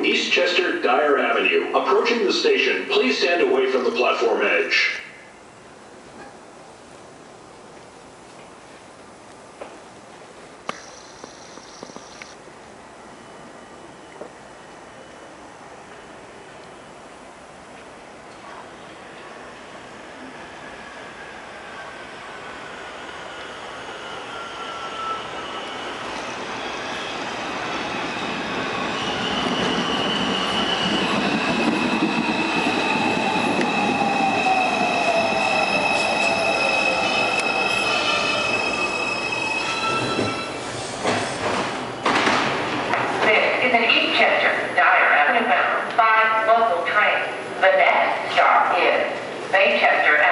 Eastchester Dyre Avenue. Approaching the station, please stand away from the platform edge. Is an Eastchester Dyre Avenue-bound 5 local train. The next stop is Baychester